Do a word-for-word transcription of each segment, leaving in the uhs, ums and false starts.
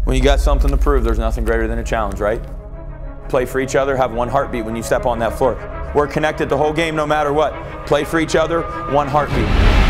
When you got something to prove, there's nothing greater than a challenge, right? Play for each other, have one heartbeat when you step on that floor. We're connected the whole game no matter what. Play for each other, one heartbeat.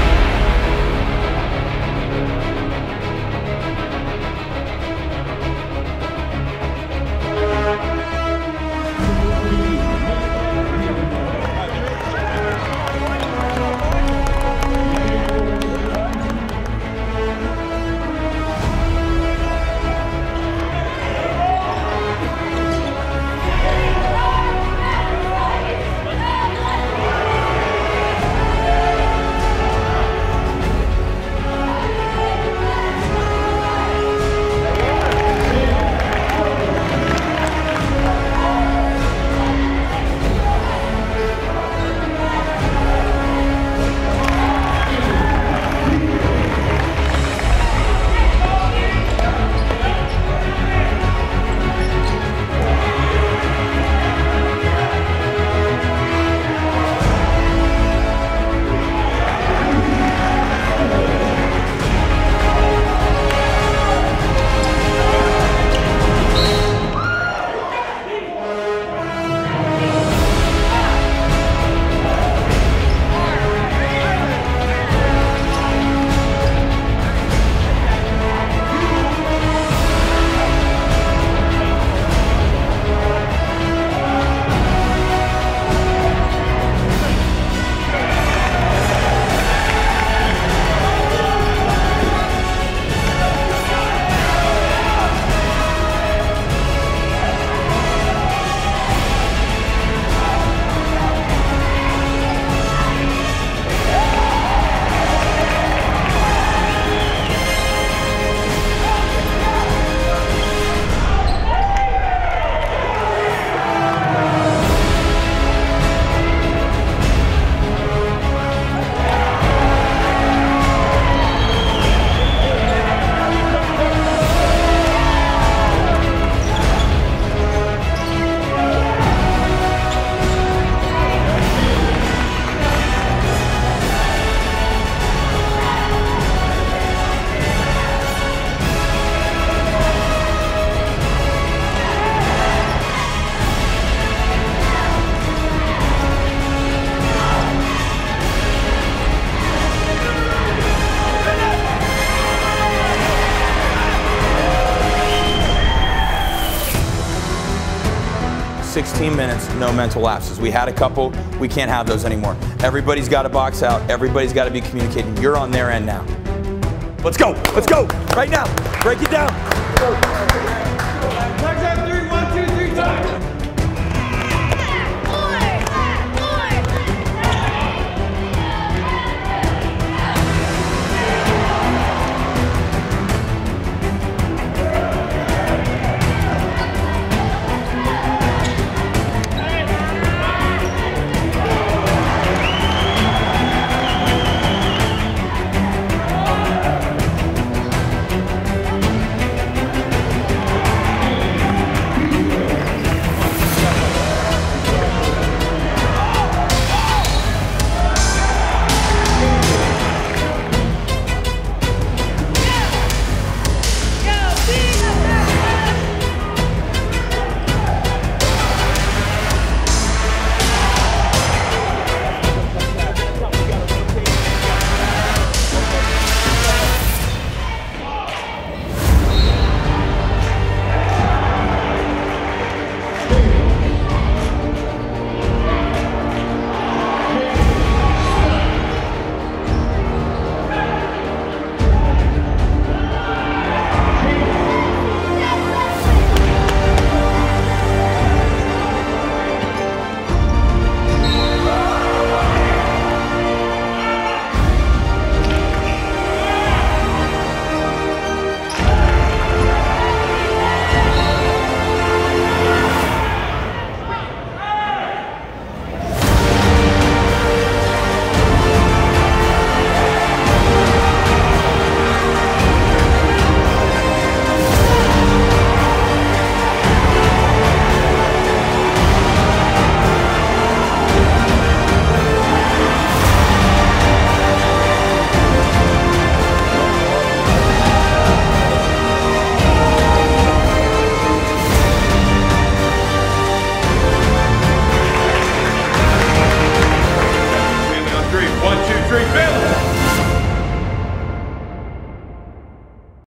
sixteen minutes, no mental lapses. We had a couple, we can't have those anymore. Everybody's got to box out, everybody's got to be communicating. You're on their end now. Let's go, let's go, right now, break it down.